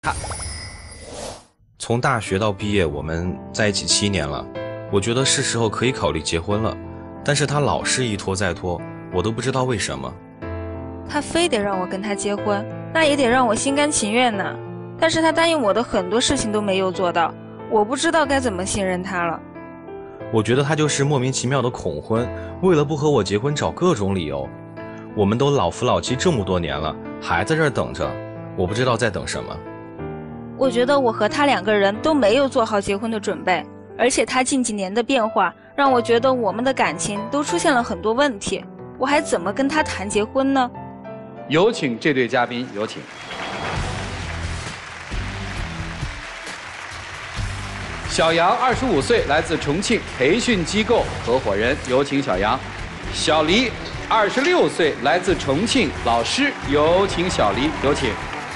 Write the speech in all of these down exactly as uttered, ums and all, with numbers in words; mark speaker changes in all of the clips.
Speaker 1: 他从大学到毕业，我们在一起七年了，我觉得是时候可以考虑结婚了，但是他老是一拖再拖，我都不知道为什么。
Speaker 2: 他非得让我跟他结婚，那也得让我心甘情愿呢。但是他答应我的很多事情都没有做到，我不知道该怎么信任他了。
Speaker 1: 我觉得他就是莫名其妙的恐婚，为了不和我结婚找各种理由。我们都老夫老妻这么多年了，还在这儿等着，我不知道在等什么。
Speaker 2: 我觉得我和他两个人都没有做好结婚的准备，而且他近几年的变化让我觉得我们的感情都出现了很多问题，我还怎么跟他谈结婚呢？
Speaker 3: 有请这对嘉宾，有请。小杨，二十五岁，来自重庆培训机构合伙人，有请小杨。小黎，二十六岁，来自重庆，老师，有请小黎，有请。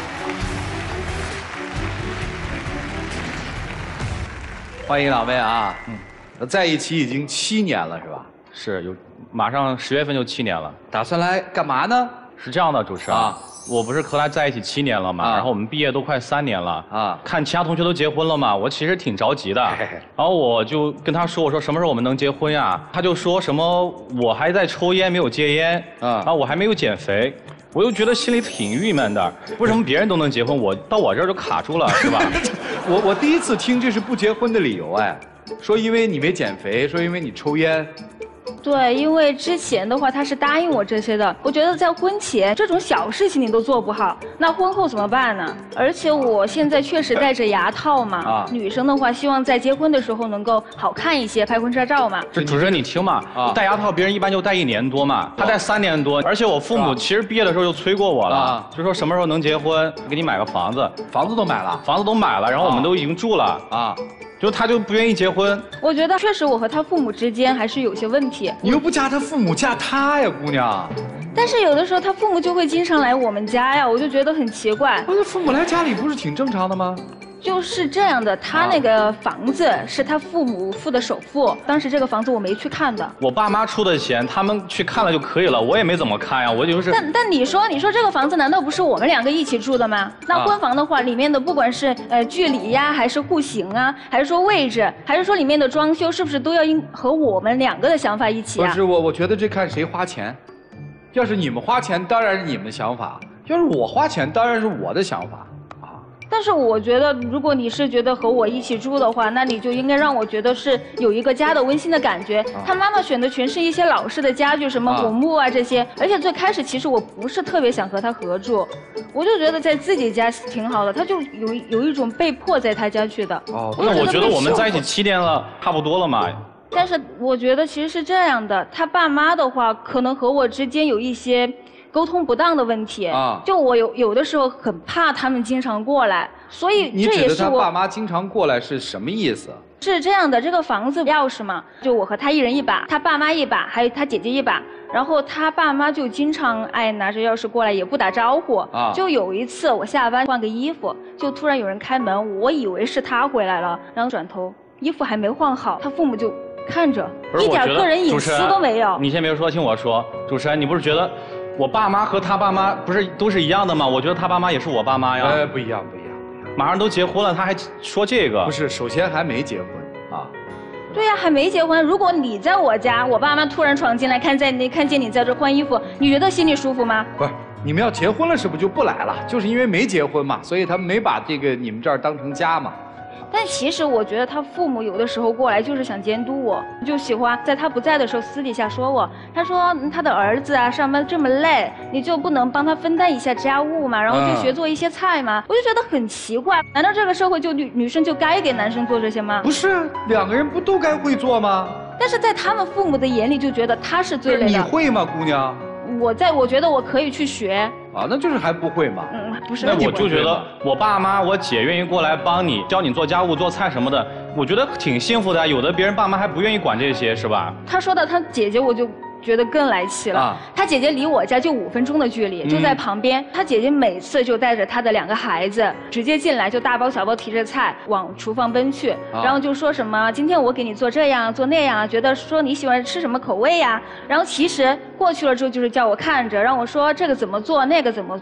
Speaker 3: 欢迎两位啊！嗯，在一起已经七年了，是吧？
Speaker 4: 是有，马上十月份就七年了。
Speaker 3: 打算来干嘛呢？
Speaker 4: 是这样的，主持人啊，我不是和他在一起七年了嘛，啊、然后我们毕业都快三年了啊。看其他同学都结婚了嘛，我其实挺着急的。嘿嘿然后我就跟他说，我说什么时候我们能结婚呀？他就说什么我还在抽烟没有戒烟啊，然后我还没有减肥。我又觉得心里挺郁闷的，为什么别人都能结婚，我到我这儿就卡住了，是吧？
Speaker 3: 我我第一次听这是不结婚的理由，哎，说因为你没减肥，说因为你抽烟。
Speaker 2: 对，因为之前的话他是答应我这些的，我觉得在婚前这种小事情你都做不好，那婚后怎么办呢？而且我现在确实戴着牙套嘛，啊、女生的话希望在结婚的时候能够好看一些，拍婚纱照嘛。
Speaker 4: 这主持人你听嘛，啊、戴牙套别人一般就戴一年多嘛，他戴三年多，而且我父母其实毕业的时候就催过我了，啊、就说什么时候能结婚，给你买个房子，
Speaker 3: 房子都买了，
Speaker 4: 房子都买了，然后我们都已经住了啊。就他就不愿意结婚，
Speaker 2: 我觉得确实我和他父母之间还是有些问题。
Speaker 3: 你又不嫁他父母，嫁他呀，姑娘。
Speaker 2: 但是有的时候他父母就会经常来我们家呀，我就觉得很奇怪。
Speaker 3: 那父母来家里不是挺正常的吗？
Speaker 2: 就是这样的，他那个房子是他父母付的首付，当时这个房子我没去看的。
Speaker 4: 我爸妈出的钱，他们去看了就可以了，我也没怎么看呀，我就是。
Speaker 2: 但但你说，你说这个房子难道不是我们两个一起住的吗？那婚房的话，里面的不管是呃距离呀，还是户型啊，还是说位置，还是说里面的装修，是不是都要因和我们两个的想法一起啊？
Speaker 3: 不是我，我觉得这看谁花钱。要是你们花钱，当然是你们的想法；要是我花钱，当然是我的想法。
Speaker 2: 但是我觉得，如果你是觉得和我一起住的话，那你就应该让我觉得是有一个家的温馨的感觉。啊、他妈妈选的全是一些老式的家具，什么红木啊这些。而且最开始其实我不是特别想和他合住，我就觉得在自己家挺好的。他就有有一种被迫在他家去的。
Speaker 4: 哦，那我觉得我们在一起七年了，差不多了嘛。
Speaker 2: 但是我觉得其实是这样的，他爸妈的话可能和我之间有一些沟通不当的问题啊，就我有有的时候很怕他们经常过来，所以这也是我。
Speaker 3: 你指的他爸妈经常过来是什么意思？
Speaker 2: 是这样的，这个房子钥匙嘛，就我和他一人一把，他爸妈一把，还有他姐姐一把。然后他爸妈就经常爱拿着钥匙过来，也不打招呼啊。就有一次我下班换个衣服，就突然有人开门，我以为是他回来了，然后转头衣服还没换好，他父母就看着，一点个人隐私都没有。
Speaker 4: 你先别说，听我说，主持人，你不是觉得？我爸妈和他爸妈不是都是一样的吗？我觉得他爸妈也是我爸妈呀。
Speaker 3: 哎，不一样，不一样，不一样。
Speaker 4: 马上都结婚了，他还说这个？
Speaker 3: 不是，首先还没结婚啊。
Speaker 2: 对呀，还没结婚。如果你在我家，我爸妈突然闯进来，看在你看见你在这换衣服，你觉得心里舒服吗？
Speaker 3: 不是，你们要结婚了，是不是就不来了？就是因为没结婚嘛，所以他们没把这个你们这儿当成家嘛。
Speaker 2: 但其实我觉得他父母有的时候过来就是想监督我，就喜欢在他不在的时候私底下说我。他说他的儿子啊上班这么累，你就不能帮他分担一下家务嘛，然后就学做一些菜嘛。嗯、我就觉得很奇怪，难道这个社会就女女生就该给男生做这些吗？
Speaker 3: 不是，两个人不都该会做吗？
Speaker 2: 但是在他们父母的眼里就觉得他是最累的。
Speaker 3: 你会吗，姑娘？
Speaker 2: 我在我觉得我可以去学。
Speaker 3: 啊，那就是还不会嘛。
Speaker 2: 嗯，不是。
Speaker 4: 那我就觉得我爸妈、我姐愿意过来帮你，教你做家务、做菜什么的，我觉得挺幸福的。有的别人爸妈还不愿意管这些，是吧？
Speaker 2: 他说到他姐姐，我就觉得更来气了。啊、他姐姐离我家就五分钟的距离，就在旁边。嗯、他姐姐每次就带着他的两个孩子，直接进来就大包小包提着菜往厨房奔去，啊、然后就说什么今天我给你做这样做那样，觉得说你喜欢吃什么口味呀？然后其实过去了之后就是叫我看着，让我说这个怎么做，那个怎么做。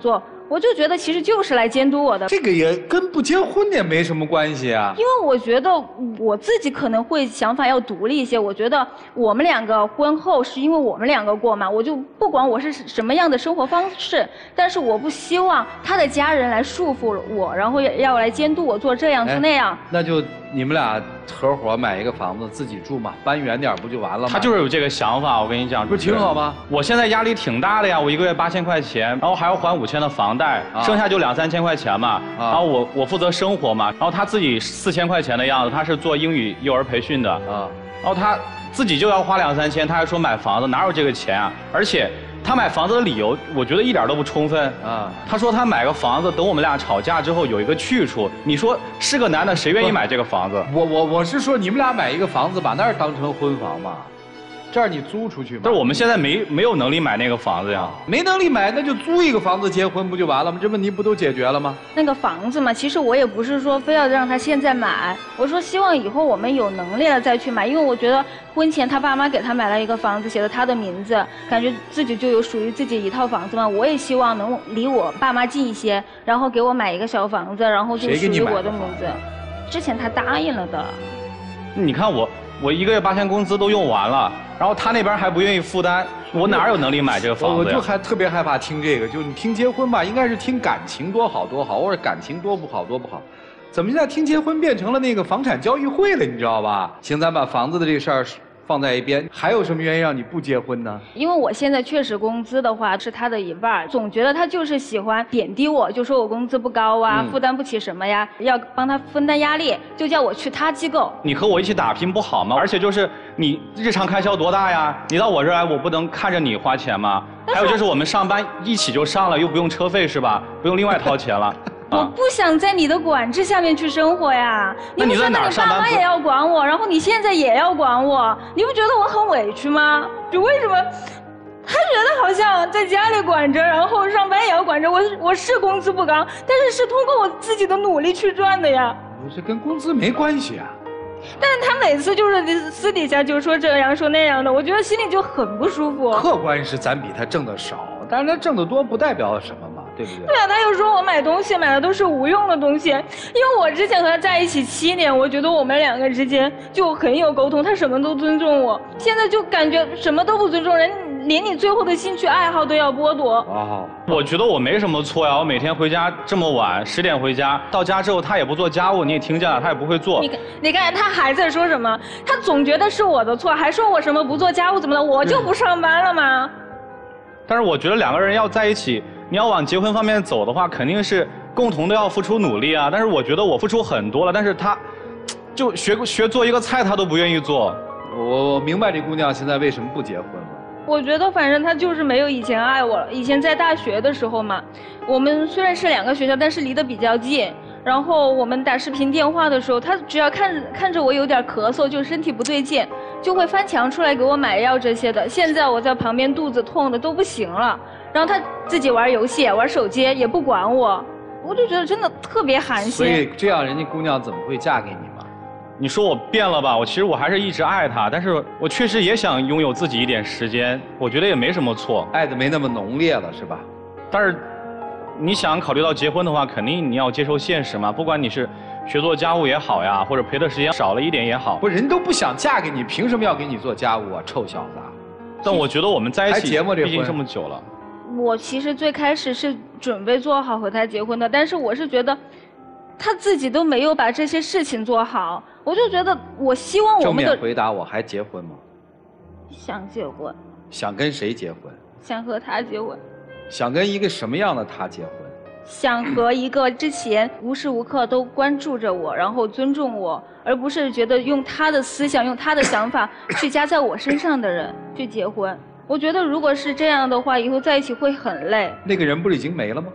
Speaker 2: 我就觉得其实就是来监督我的。
Speaker 3: 这个也跟不结婚也没什么关系啊。
Speaker 2: 因为我觉得我自己可能会想法要独立一些。我觉得我们两个婚后是因为我们两个过嘛，我就不管我是什么样的生活方式，但是我不希望他的家人来束缚我，然后要来监督我做这样做那样。
Speaker 3: 那就你们俩合伙买一个房子自己住嘛，搬远点不就完了吗？
Speaker 4: 他就是有这个想法，我跟你讲，
Speaker 3: 不是挺好吗？
Speaker 4: 我现在压力挺大的呀，我一个月八千块钱，然后还要还五千的房贷，啊、剩下就两三千块钱嘛。啊、然后我我负责生活嘛，然后他自己四千块钱的样子，他是做英语幼儿培训的啊，然后他自己就要花两三千，他还说买房子，哪有这个钱啊？而且他买房子的理由，我觉得一点都不充分啊。他说他买个房子，等我们俩吵架之后有一个去处。你说是个男的，谁愿意买这个房子？
Speaker 3: 我我我是说你们俩买一个房子，把那儿当成婚房嘛。这儿你租出去吗？
Speaker 4: 但是我们现在没没有能力买那个房子呀。
Speaker 3: 没能力买，那就租一个房子结婚不就完了吗？这问题不都解决了吗？
Speaker 2: 那个房子嘛，其实我也不是说非要让他现在买，我说希望以后我们有能力了再去买，因为我觉得婚前他爸妈给他买了一个房子，写了他的名字，感觉自己就有属于自己一套房子嘛。我也希望能离我爸妈近一些，然后给我买一个小房子，然后就属于我的名字。之前他答应了的。
Speaker 4: 你看我。我一个月八千工资都用完了，然后他那边还不愿意负担，我哪有能力买这个房子呀？
Speaker 3: 我就还特别害怕听这个，就你听结婚吧，应该是听感情多好多好，或者感情多不好多不好，怎么现在听结婚变成了那个房产交易会了？你知道吧？行，咱把房子的这个事儿放在一边，还有什么原因让你不结婚呢？
Speaker 2: 因为我现在确实工资的话是他的一半，总觉得他就是喜欢贬低我，就说我工资不高啊，嗯、负担不起什么呀，要帮他分担压力，就叫我去他机构。
Speaker 4: 你和我一起打拼不好吗？而且就是你日常开销多大呀？你到我这儿来，我不能看着你花钱吗？还有就是我们上班一起就上了，又不用车费是吧？不用另外掏钱了。
Speaker 2: 我不想在你的管制下面去生活呀！你不觉得你爸妈也要管我，然后你现在也要管我，你不觉得我很委屈吗？就为什么他觉得好像在家里管着，然后上班也要管着我？我是工资不高，但是是通过我自己的努力去赚的呀。
Speaker 3: 不是跟工资没关系啊。
Speaker 2: 但是他每次就是私底下就说这样说那样的，我觉得心里就很不舒服。
Speaker 3: 客观是咱比他挣的少，但是他挣得多不代表什么嘛。对不对？
Speaker 2: 对啊，他又说我买东西买的都是无用的东西，因为我之前和他在一起七年，我觉得我们两个之间就很有沟通，他什么都尊重我，现在就感觉什么都不尊重人，连你最后的兴趣爱好都要剥夺。
Speaker 4: 哦，我觉得我没什么错呀，我每天回家这么晚，十点回家，到家之后他也不做家务，你也听见了，他也不会做。
Speaker 2: 你看，你看他还在说什么？他总觉得是我的错，还说我什么不做家务怎么的，我就不上班了吗？嗯、
Speaker 4: 但是我觉得两个人要在一起。你要往结婚方面走的话，肯定是共同的要付出努力啊。但是我觉得我付出很多了，但是他，就学学做一个菜，他都不愿意做。
Speaker 3: 我我明白这姑娘现在为什么不结婚了。
Speaker 2: 我觉得反正她就是没有以前爱我了。以前在大学的时候嘛，我们虽然是两个学校，但是离得比较近。然后我们打视频电话的时候，她只要看看着我有点咳嗽，就身体不对劲，就会翻墙出来给我买药这些的。现在我在旁边肚子痛的都不行了。然后他自己玩游戏玩手机也不管我，我就觉得真的特别寒心。
Speaker 3: 所以这样人家姑娘怎么会嫁给你嘛？
Speaker 4: 你说我变了吧？我其实我还是一直爱她，但是我确实也想拥有自己一点时间，我觉得也没什么错。
Speaker 3: 爱的没那么浓烈了是吧？
Speaker 4: 但是你想考虑到结婚的话，肯定你要接受现实嘛。不管你是学做家务也好呀，或者陪的时间少了一点也好。
Speaker 3: 不，人都不想嫁给你，凭什么要给你做家务啊？臭小子！
Speaker 4: 但我觉得我们在一起
Speaker 3: 这
Speaker 4: 毕竟这么久了。
Speaker 2: 我其实最开始是准备做好和他结婚的，但是我是觉得他自己都没有把这些事情做好，我就觉得我希望我们的。
Speaker 3: 正面回答我还结婚吗？
Speaker 2: 想结婚。
Speaker 3: 想跟谁结婚？
Speaker 2: 想和他结婚。
Speaker 3: 想跟一个什么样的他结婚？
Speaker 2: 想和一个之前无时无刻都关注着我，然后尊重我，而不是觉得用他的思想、用他的想法去加在我身上的人去结婚。我觉得如果是这样的话，以后在一起会很累。
Speaker 3: 那个人不是已经没了吗？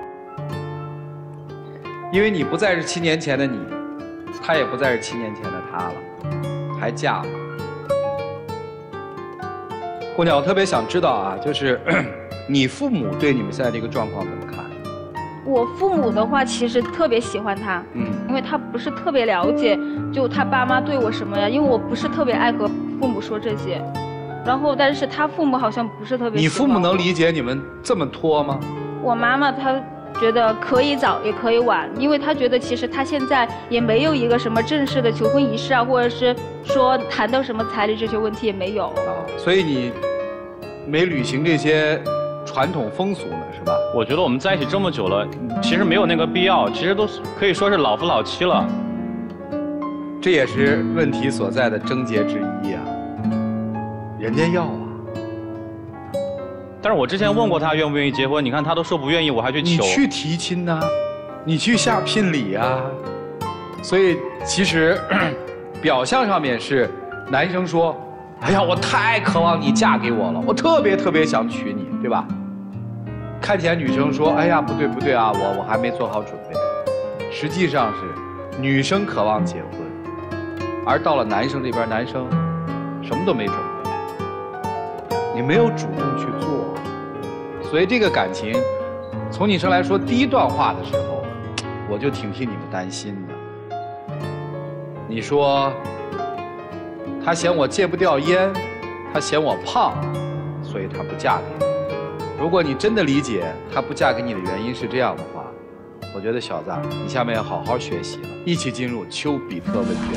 Speaker 3: 因为你不再是七年前的你，他也不再是七年前的他了，还嫁了。姑娘，我特别想知道啊，就是你父母对你们现在这个状况怎么看？
Speaker 2: 我父母的话其实特别喜欢他，嗯，因为他不是特别了解，就他爸妈对我什么呀，因为我不是特别爱和父母说这些。然后，但是他父母好像不是特别喜欢我。
Speaker 3: 你父母能理解你们这么拖吗？
Speaker 2: 我妈妈她觉得可以早也可以晚，因为他觉得其实他现在也没有一个什么正式的求婚仪式啊，或者是说谈到什么彩礼这些问题也没有。啊，
Speaker 3: 所以你没履行这些传统风俗呢，是吧？
Speaker 4: 我觉得我们在一起这么久了，其实没有那个必要，其实都是可以说是老夫老妻了。
Speaker 3: 这也是问题所在的症结之一啊。人家要啊。
Speaker 4: 但是我之前问过他愿不愿意结婚，你看他都说不愿意，我还去求。
Speaker 3: 你去提亲呐、啊，你去下聘礼啊。所以其实表象上面是男生说：“哎呀，我太渴望你嫁给我了，我特别特别想娶你，对吧？”看起来女生说：“哎呀，不对不对啊，我我还没做好准备。”实际上是女生渴望结婚，而到了男生这边，男生什么都没准备，你没有主动去做，所以这个感情，从女生来说，第一段话的时候，我就挺替你们担心的。你说，他嫌我戒不掉烟，他嫌我胖，所以他不嫁给你。如果你真的理解他不嫁给你的原因是这样的话，我觉得小子，你下面要好好学习了，一起进入丘比特问卷。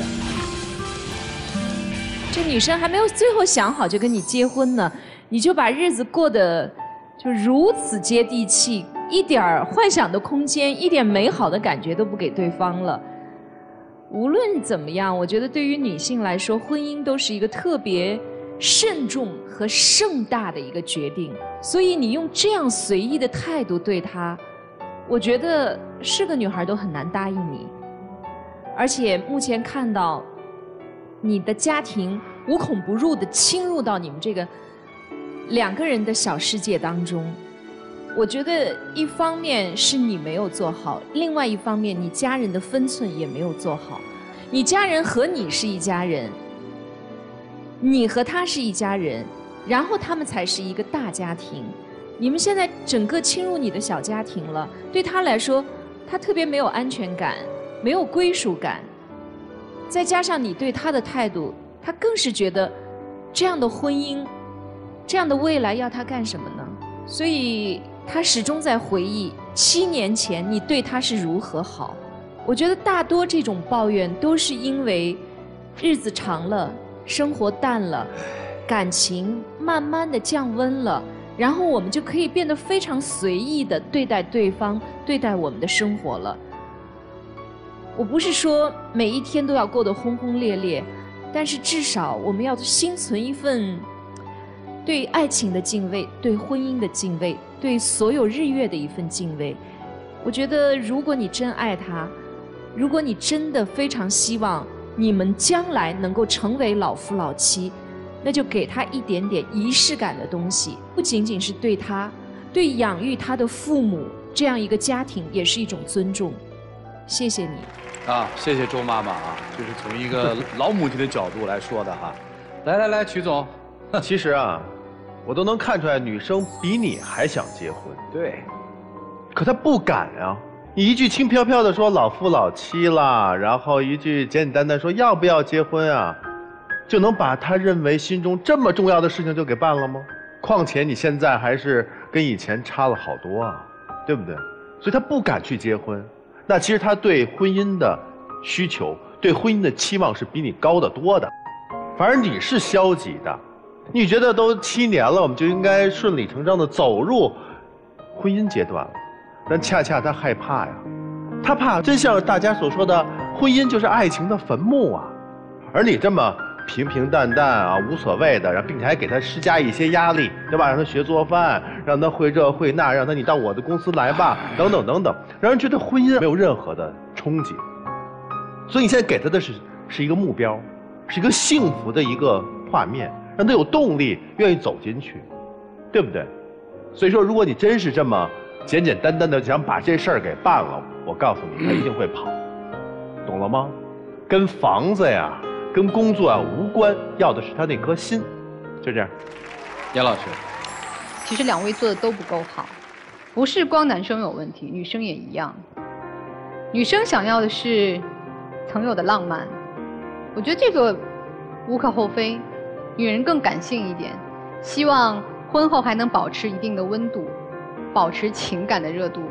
Speaker 5: 这女生还没有最后想好就跟你结婚呢，你就把日子过得就如此接地气，一点幻想的空间，一点美好的感觉都不给对方了。无论怎么样，我觉得对于女性来说，婚姻都是一个特别慎重和盛大的一个决定，所以你用这样随意的态度对她，我觉得是个女孩都很难答应你。而且目前看到你的家庭无孔不入地侵入到你们这个两个人的小世界当中，我觉得一方面是你没有做好，另外一方面你家人的分寸也没有做好。你家人和你是一家人，你和他是一家人，然后他们才是一个大家庭。你们现在整个侵入你的小家庭了，对他来说，他特别没有安全感，没有归属感。再加上你对他的态度，他更是觉得这样的婚姻，这样的未来要他干什么呢？所以他始终在回忆七年前你对他是如何好。我觉得大多这种抱怨都是因为日子长了，生活淡了，感情慢慢的降温了，然后我们就可以变得非常随意的对待对方，对待我们的生活了。我不是说每一天都要过得轰轰烈烈，但是至少我们要心存一份对爱情的敬畏，对婚姻的敬畏，对所有日月的一份敬畏。我觉得如果你真爱他，如果你真的非常希望你们将来能够成为老夫老妻，那就给他一点点仪式感的东西，不仅仅是对他，对养育他的父母这样一个家庭也是一种尊重。谢谢你
Speaker 3: 啊，谢谢周妈妈啊，这是从一个老母亲的角度来说的哈。来来来，曲总，
Speaker 6: 其实啊，我都能看出来，女生比你还想结婚。
Speaker 3: 对，
Speaker 6: 可她不敢啊。你一句轻飘飘的说老夫老妻啦，然后一句简简单单说要不要结婚啊，就能把她认为心中这么重要的事情就给办了吗？况且你现在还是跟以前差了好多啊，对不对？所以她不敢去结婚。那其实她对婚姻的需求，对婚姻的期望是比你高得多的。反而你是消极的，你觉得都七年了，我们就应该顺理成章的走入婚姻阶段了。但恰恰他害怕呀，他怕真像大家所说的，婚姻就是爱情的坟墓啊。而你这么平平淡淡啊，无所谓的，然后并且还给他施加一些压力，对吧？让他学做饭，让他会这会那，让他你到我的公司来吧，等等等等，让人觉得婚姻没有任何的憧憬。所以你现在给他的是是一个目标，是一个幸福的一个画面，让他有动力愿意走进去，对不对？所以说，如果你真是这么简简单单的想把这事儿给办了，我告诉你，他一定会跑，懂了吗？跟房子呀，跟工作啊无关，要的是他那颗心，就这样。
Speaker 3: 杨老师，
Speaker 7: 其实两位做的都不够好，不是光男生有问题，女生也一样。女生想要的是曾有的浪漫，我觉得这个无可厚非。女人更感性一点，希望婚后还能保持一定的温度，保持情感的热度，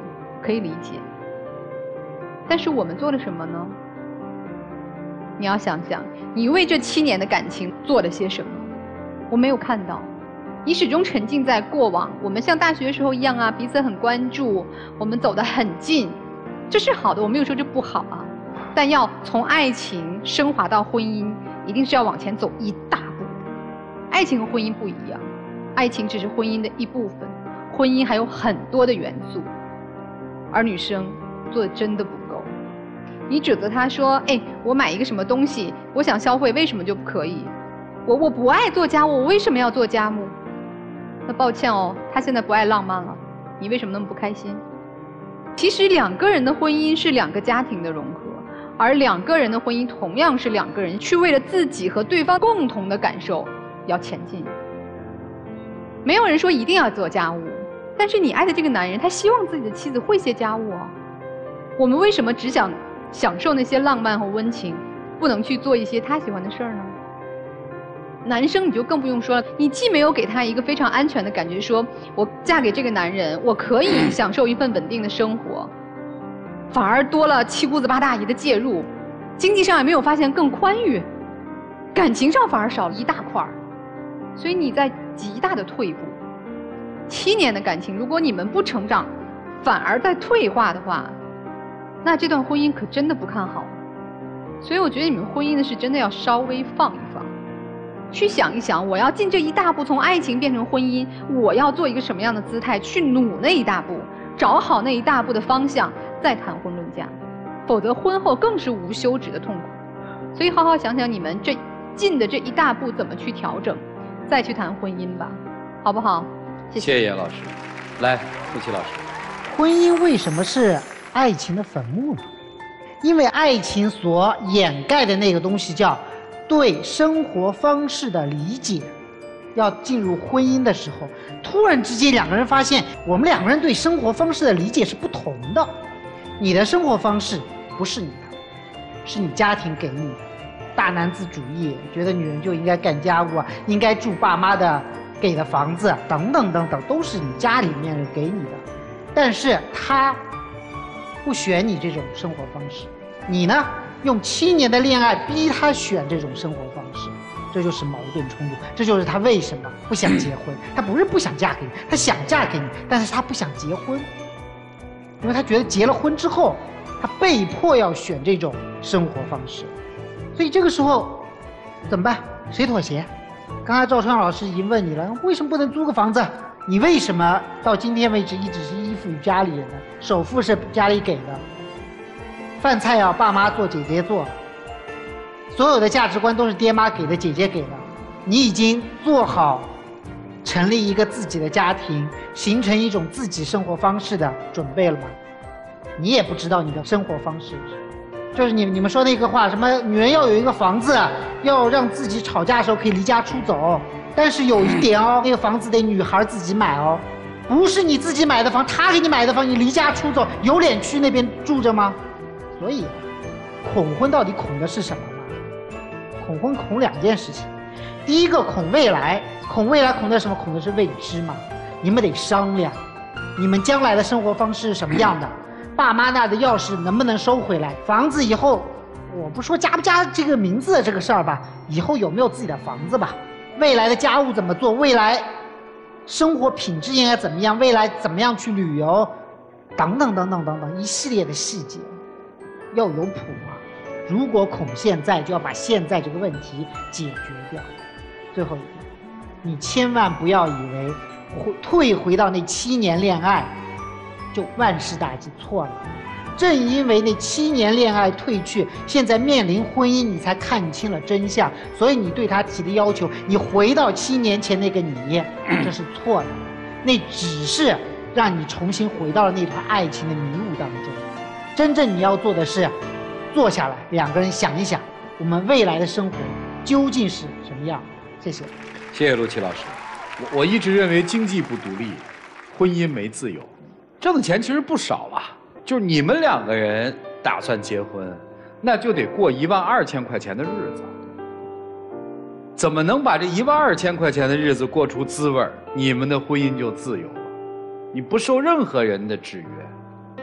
Speaker 7: 可以理解。但是我们做了什么呢？你要想想，你为这七年的感情做了些什么？我没有看到。你始终沉浸在过往，我们像大学时候一样啊，彼此很关注，我们走得很近，这是好的，我没有说这不好啊。但要从爱情升华到婚姻，一定是要往前走一大步。爱情和婚姻不一样，爱情只是婚姻的一部分，婚姻还有很多的元素，而女生做的真的不够。你指责他说，哎，我买一个什么东西，我想消费，为什么就不可以？我我不爱做家务，我为什么要做家务？那抱歉哦，他现在不爱浪漫了，你为什么那么不开心？其实两个人的婚姻是两个家庭的融合，而两个人的婚姻同样是两个人去为了自己和对方共同的感受要前进。没有人说一定要做家务，但是你爱的这个男人，他希望自己的妻子会些家务哦。我们为什么只想享受那些浪漫和温情，不能去做一些他喜欢的事儿呢？男生你就更不用说了，你既没有给他一个非常安全的感觉，说我嫁给这个男人，我可以享受一份稳定的生活，反而多了七姑子八大姨的介入，经济上也没有发现更宽裕，感情上反而少了一大块儿，所以你在极大的退步。七年的感情，如果你们不成长，反而在退化的话，那这段婚姻可真的不看好。所以我觉得你们婚姻的事真的要稍微放一放。去想一想，我要进这一大步，从爱情变成婚姻，我要做一个什么样的姿态，去努那一大步，找好那一大步的方向，再谈婚论嫁，否则婚后更是无休止的痛苦。所以好好想想你们这进的这一大步怎么去调整，再去谈婚姻吧，好不好？谢谢。
Speaker 3: 谢谢老师。来，陆琪老师。
Speaker 8: 婚姻为什么是爱情的坟墓呢？因为爱情所掩盖的那个东西叫对生活方式的理解。要进入婚姻的时候，突然之间两个人发现，我们两个人对生活方式的理解是不同的。你的生活方式不是你的，是你家庭给你的。大男子主义，觉得女人就应该干家务啊，应该住爸妈的给的房子，等等等等，都是你家里面人给你的。但是他不选你这种生活方式，你呢用七年的恋爱逼他选这种生活方式，这就是矛盾冲突，这就是他为什么不想结婚。他不是不想嫁给你，他想嫁给你，但是他不想结婚，因为他觉得结了婚之后，他被迫要选这种生活方式。所以这个时候怎么办？谁妥协？刚才赵川老师已经问你了，为什么不能租个房子？你为什么到今天为止一直是依附于家里人呢？首付是家里给的，饭菜要爸妈做，姐姐做，所有的价值观都是爹妈给的，姐姐给的。你已经做好成立一个自己的家庭，形成一种自己生活方式的准备了吗？你也不知道你的生活方式，就是你你们说那个话，什么女人要有一个房子，要让自己吵架的时候可以离家出走。但是有一点哦，那个房子得女孩自己买哦，不是你自己买的房，他给你买的房，你离家出走，有脸去那边住着吗？所以，恐婚到底恐的是什么呢？恐婚恐两件事情，第一个恐未来，恐未来恐的什么？恐的是未知嘛。你们得商量，你们将来的生活方式是什么样的？爸妈那的钥匙能不能收回来？房子以后，我不说加不加这个名字的这个事儿吧，以后有没有自己的房子吧？未来的家务怎么做？未来生活品质应该怎么样？未来怎么样去旅游？等等等等等等，一系列的细节要有谱啊！如果恐现在，就要把现在这个问题解决掉。最后一点，你千万不要以为回退回到那七年恋爱就万事大吉，错了。正因为那七年恋爱退去，现在面临婚姻，你才看清了真相，所以你对他提的要求，你回到七年前那个你，这是错的。那只是让你重新回到了那团爱情的迷雾当中。真正你要做的是，坐下来，两个人想一想，我们未来的生活究竟是什么样。谢谢。
Speaker 3: 谢谢陆琪老师。我我一直认为经济不独立，婚姻没自由。挣的钱其实不少了。就是你们两个人打算结婚，那就得过一万二千块钱的日子。怎么能把这一万二千块钱的日子过出滋味儿，你们的婚姻就自由了。你不受任何人的制约，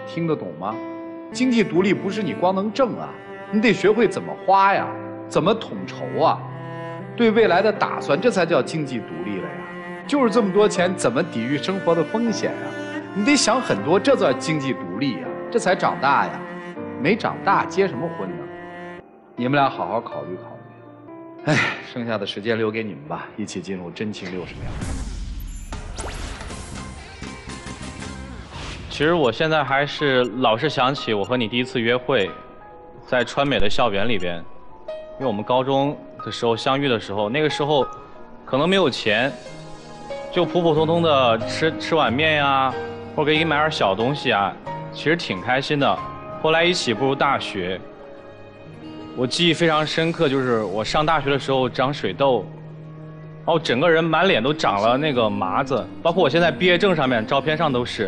Speaker 3: 听得懂吗？经济独立不是你光能挣啊，你得学会怎么花呀，怎么统筹啊，对未来的打算，这才叫经济独立了呀。就是这么多钱，怎么抵御生活的风险啊？你得想很多，这叫经济独立呀，这才长大呀。没长大结什么婚呢？你们俩好好考虑考虑。哎，剩下的时间留给你们吧，一起进入真情六十秒。
Speaker 4: 其实我现在还是老是想起我和你第一次约会，在川美的校园里边，因为我们高中的时候相遇的时候，那个时候可能没有钱，就普普通通的吃吃碗面呀，或者给你买点小东西啊，其实挺开心的。后来一起步入大学，我记忆非常深刻，就是我上大学的时候长水痘，然后整个人满脸都长了那个麻子，包括我现在毕业证上面照片上都是。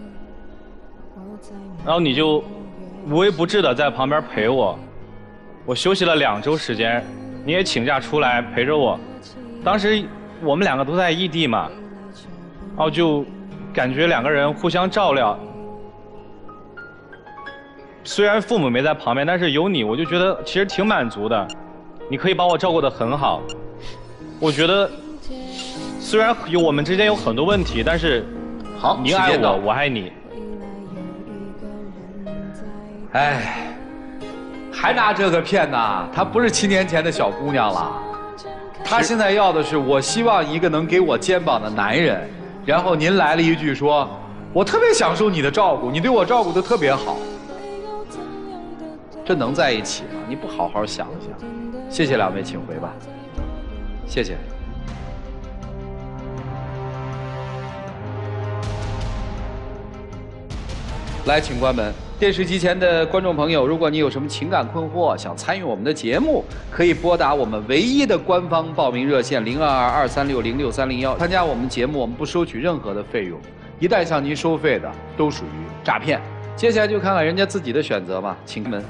Speaker 4: 然后你就无微不至的在旁边陪我，我休息了两周时间，你也请假出来陪着我。当时我们两个都在异地嘛，然后就感觉两个人互相照料。虽然父母没在旁边，但是有你，我就觉得其实挺满足的。你可以把我照顾得很好，我觉得虽然有我们之间有很多问题，但是
Speaker 3: 好，
Speaker 4: 你爱我，我爱你。
Speaker 3: 哎，还拿这个骗呐？她不是七年前的小姑娘了，她现在要的是我希望一个能给我肩膀的男人。然后您来了一句说，我特别享受你的照顾，你对我照顾得特别好。这能在一起吗？你不好好想一想。谢谢两位，请回吧。谢谢。来，请关门。电视机前的观众朋友，如果你有什么情感困惑，想参与我们的节目，可以拨打我们唯一的官方报名热线零二二二三六零六三零一。参加我们节目，我们不收取任何的费用，一旦向您收费的，都属于诈骗。接下来就看看人家自己的选择吧，请门。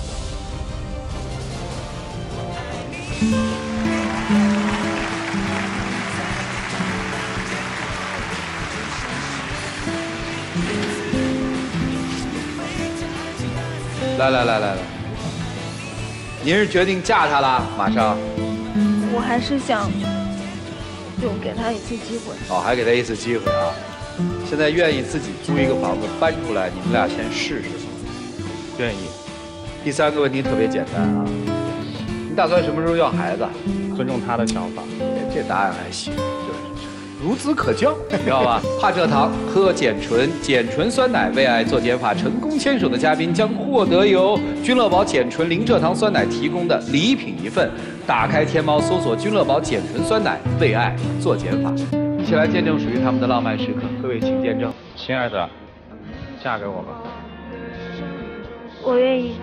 Speaker 3: 来来来来来，您是决定嫁他了？马上？
Speaker 2: 我还是想，就给他一次机会。
Speaker 3: 哦，还给他一次机会啊！现在愿意自己租一个房子搬出来，你们俩先试试。
Speaker 4: 愿意。
Speaker 3: 第三个问题特别简单啊，你打算什么时候要孩子？
Speaker 4: 尊重他的想法。
Speaker 3: 这答案还行，孺子可教，知道吧？怕蔗糖，喝碱醇，碱醇酸奶为爱做减法成功牵手的嘉宾将获得由君乐宝碱醇零蔗糖酸奶提供的礼品一份。打开天猫搜索君乐宝碱醇酸奶，为爱做减法，一起来见证属于他们的浪漫时刻。各位请见证。
Speaker 4: 亲爱的，嫁给我吧。
Speaker 2: 我愿意。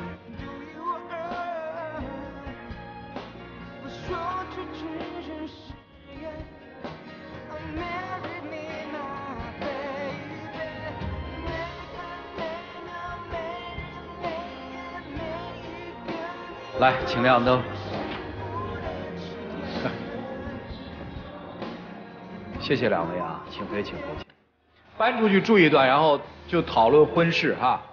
Speaker 3: 来，请亮灯。谢谢两位啊，请回，请回，请。搬出去住一段，然后就讨论婚事哈。